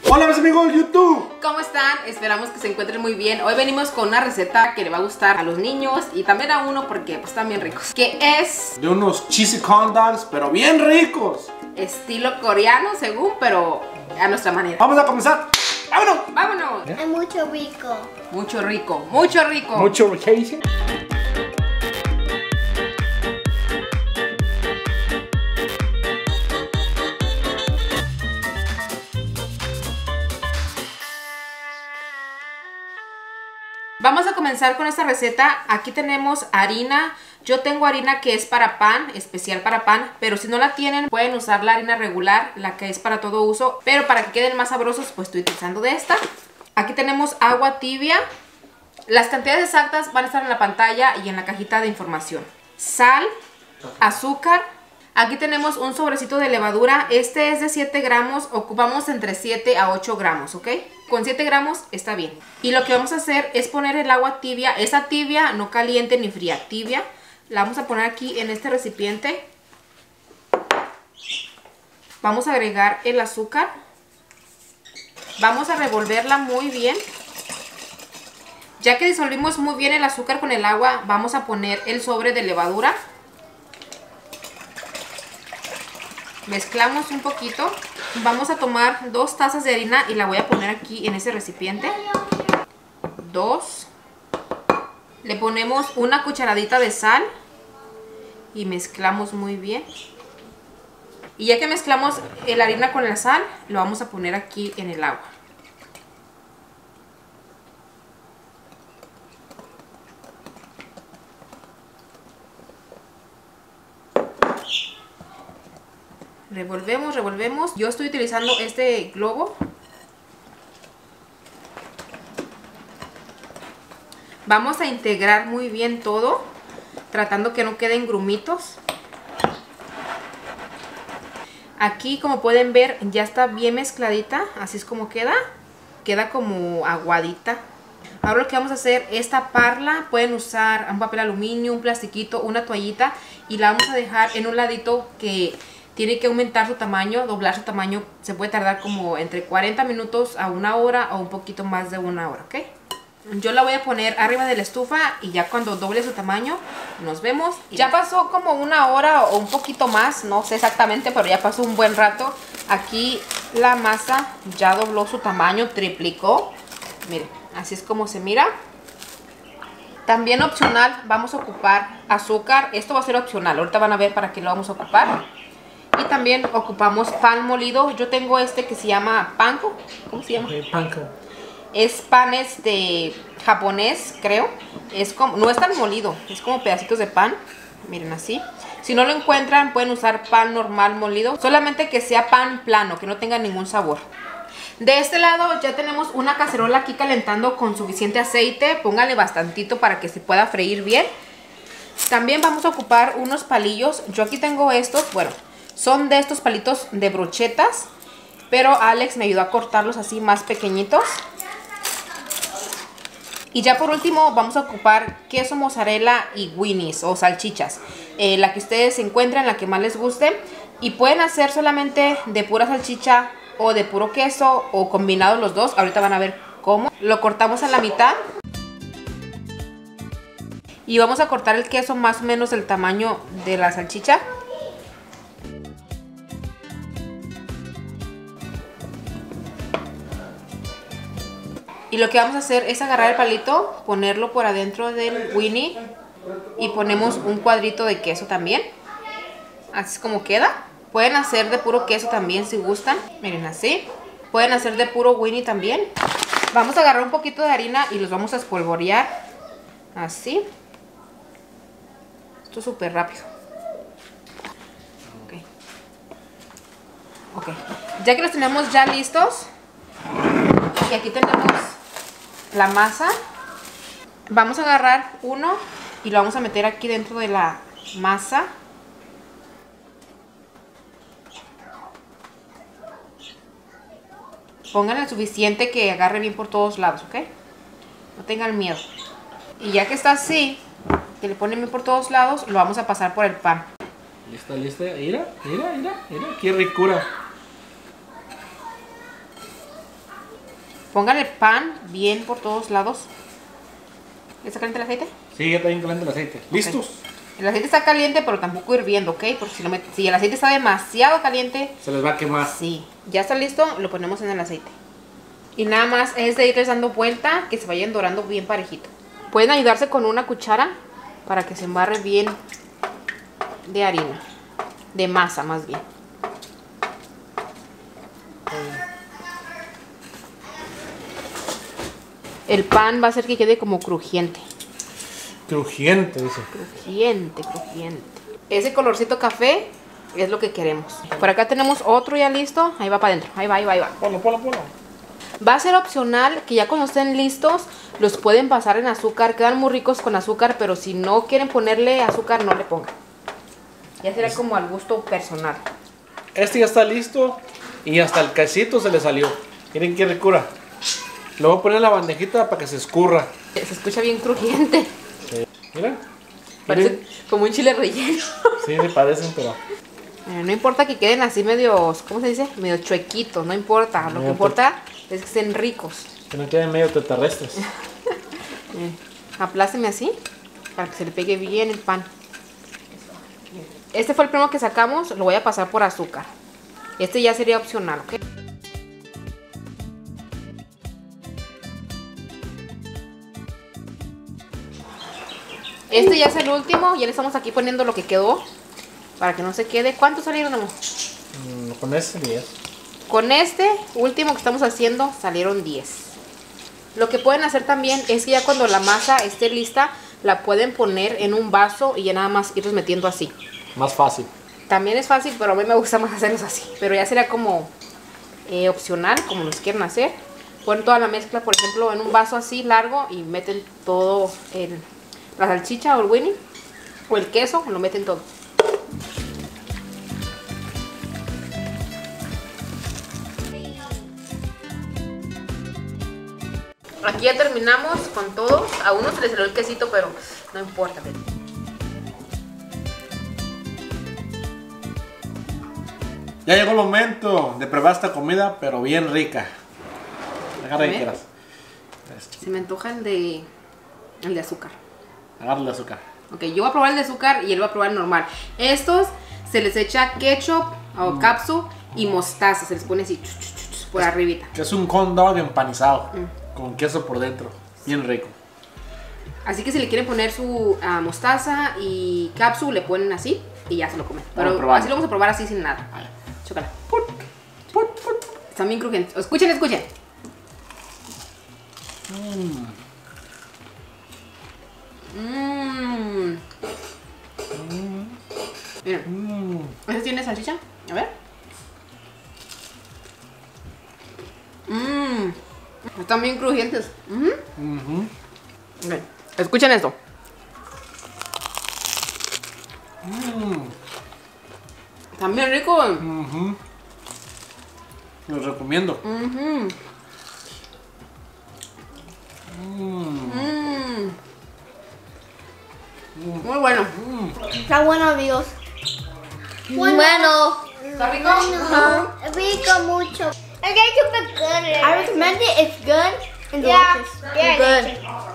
Hola mis amigos de YouTube. ¿Cómo están? Esperamos que se encuentren muy bien. Hoy venimos con una receta que le va a gustar a los niños y también a uno porque pues están bien ricos. Que es de unos cheesy corn dogs, pero bien ricos. Estilo coreano según, pero a nuestra manera. Vamos a comenzar. ¡Vámonos! ¡Vámonos! Es mucho rico. Mucho rico, mucho rico. Mucho riquísimo. Vamos a comenzar con esta receta. Aquí tenemos harina. Yo tengo harina que es para pan, especial para pan, pero si no la tienen pueden usar la harina regular, la que es para todo uso, pero para que queden más sabrosos pues estoy utilizando de esta. Aquí tenemos agua tibia. Las cantidades exactas van a estar en la pantalla y en la cajita de información. Sal, azúcar. Aquí tenemos un sobrecito de levadura. Este es de 7 gramos. Ocupamos entre 7 a 8 gramos, ¿ok? Con 7 gramos está bien. Y lo que vamos a hacer es poner el agua tibia. Esa tibia, no caliente ni fría, tibia. La vamos a poner aquí en este recipiente. Vamos a agregar el azúcar. Vamos a revolverla muy bien. Ya que disolvimos muy bien el azúcar con el agua, vamos a poner el sobre de levadura. Mezclamos un poquito. Vamos a tomar 2 tazas de harina y la voy a poner aquí en ese recipiente. 2. Le ponemos una cucharadita de sal y mezclamos muy bien. Y ya que mezclamos la harina con la sal, lo vamos a poner aquí en el agua. Revolvemos, revolvemos. Yo estoy utilizando este globo. Vamos a integrar muy bien todo, tratando que no queden grumitos. Aquí, como pueden ver, ya está bien mezcladita. Así es como queda. Queda como aguadita. Ahora lo que vamos a hacer es taparla. Pueden usar un papel aluminio, un plastiquito, una toallita. Y la vamos a dejar en un ladito que tiene que aumentar su tamaño, doblar su tamaño. Se puede tardar como entre 40 minutos a 1 hora o un poquito más de 1 hora, ¿ok? Yo la voy a poner arriba de la estufa y ya cuando doble su tamaño nos vemos. Ya pasó como 1 hora o un poquito más, no sé exactamente, pero ya pasó un buen rato. Aquí la masa ya dobló su tamaño, triplicó. Miren, así es como se mira. También opcional vamos a ocupar azúcar. Esto va a ser opcional, ahorita van a ver para qué lo vamos a ocupar. Y también ocupamos pan molido. Yo tengo este que se llama panko. ¿Cómo se llama? Panko. Es pan japonés, creo. Es como, no es tan molido, es como pedacitos de pan. Miren así. Si no lo encuentran, pueden usar pan normal molido. Solamente que sea pan plano, que no tenga ningún sabor. De este lado ya tenemos una cacerola aquí calentando con suficiente aceite. Póngale bastantito para que se pueda freír bien. También vamos a ocupar unos palillos. Yo aquí tengo estos, bueno, son de estos palitos de brochetas, pero Alex me ayudó a cortarlos así más pequeñitos. Y ya por último vamos a ocupar queso mozzarella y Winnie's o salchichas. La que ustedes encuentren, la que más les guste. Y pueden hacer solamente de pura salchicha o de puro queso o combinados los dos. Ahorita van a ver cómo. Lo cortamos a la mitad. Y vamos a cortar el queso más o menos del tamaño de la salchicha. Y lo que vamos a hacer es agarrar el palito, ponerlo por adentro del Winnie y ponemos un cuadrito de queso también. Así es como queda. Pueden hacer de puro queso también si gustan. Miren así. Pueden hacer de puro Winnie también. Vamos a agarrar un poquito de harina y los vamos a espolvorear. Así. Esto es súper rápido. Ok. Ya que los tenemos ya listos. Y aquí tenemos la masa. Vamos a agarrar uno y lo vamos a meter aquí dentro de la masa. Pónganle suficiente que agarre bien por todos lados, ¿ok? No tengan miedo. Y ya que está así, que le ponen bien por todos lados, lo vamos a pasar por el pan. Lista, lista. Mira, mira, mira, mira. Qué ricura. Pongan el pan bien por todos lados. ¿Está caliente el aceite? Sí, ya está bien caliente el aceite. ¿Listos? El aceite está caliente, pero tampoco hirviendo, ¿ok? Porque si el aceite está demasiado caliente, se les va a quemar. Sí, ya está listo, lo ponemos en el aceite. Y nada más es de irles dando vuelta, que se vayan dorando bien parejito. Pueden ayudarse con una cuchara para que se embarre bien de harina. De masa, más bien. El pan va a hacer que quede como crujiente. Crujiente, dice. Crujiente, crujiente. Ese colorcito café es lo que queremos. Por acá tenemos otro ya listo. Ahí va para adentro. Ahí va, ahí va, ahí va. Ponlo. Va a ser opcional que ya cuando estén listos los pueden pasar en azúcar. Quedan muy ricos con azúcar, pero si no quieren ponerle azúcar, no le pongan. Ya será como al gusto personal. Este ya está listo y hasta el quesito se le salió. Miren qué ricura. Lo voy a poner en la bandejita para que se escurra. Se escucha bien crujiente. Sí. Mira. Parece como un chile relleno. Sí, me parecen, pero... No importa que queden así medios, ¿cómo se dice? Medio chuequitos, no importa. Lo que importa es que estén ricos. Que no queden medio tetarrestres. Aplásteme así para que se le pegue bien el pan. Este fue el primero que sacamos, lo voy a pasar por azúcar. Este ya sería opcional, ¿ok? Este ya es el último, ya le estamos aquí poniendo lo que quedó para que no se quede. ¿Cuántos salieron, amor? Con ese 10. Con este último que estamos haciendo salieron 10. Lo que pueden hacer también es que ya cuando la masa esté lista, la pueden poner en un vaso y ya nada más irlos metiendo así. Más fácil. También es fácil, pero a mí me gusta más hacerlos así. Pero ya sería como opcional, como los quieren hacer. Ponen toda la mezcla, por ejemplo, en un vaso así largo y meten todo la salchicha o el Winnie o el queso, lo meten todo. Aquí ya terminamos con todos. A uno se le salió el quesito, pero no importa. Ya llegó el momento de probar esta comida, pero bien rica. Agarra y quieras. Se me antoja el de azúcar. Agarra el azúcar. Ok, yo voy a probar el de azúcar y él va a probar el normal. Estos se les echa ketchup o capsu y mostaza. Se les pone así por arribita. Que es un corn dog empanizado. Con queso por dentro. Bien rico. Así que si le quieren poner su mostaza y capsu, le ponen así y ya se lo comen. Pero así lo vamos a probar así sin nada. Chócala. Están bien crujientes. Escuchen, escuchen. Miren. ¿Ese tiene salchicha? A ver. Están bien crujientes. Miren, escuchen esto. Están bien ricos. Los recomiendo. Muy bueno. Está bueno, amigos. Bueno. ¿Está rico? Rico mucho. It's super good. I recommend it. It's good and delicious. Good.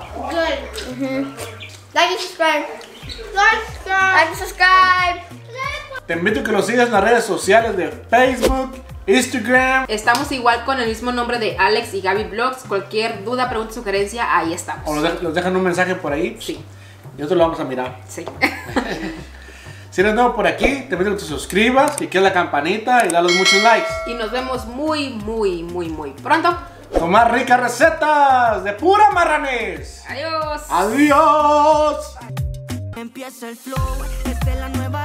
Like and subscribe. Like and subscribe. Te invito a que nos sigas en las redes sociales de Facebook, Instagram. Estamos igual con el mismo nombre de Alex y Gaby Vlogs. Cualquier duda, pregunta, sugerencia, ahí estamos. O nos dejan un mensaje por ahí. Sí. Y nosotros lo vamos a mirar. Sí. Si eres nuevo por aquí, te invito a que te suscribas, que quieras la campanita y dale muchos likes. Y nos vemos muy pronto. Con más ricas recetas de pura marranés. Adiós. Adiós. Empieza el flow, esta es la nueva